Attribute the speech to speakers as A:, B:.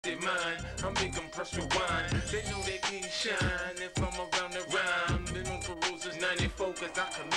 A: they mine. I'm big on pressure wine. They know they can't shine if I'm around the rhyme. They don't peruse is 94 cause I commit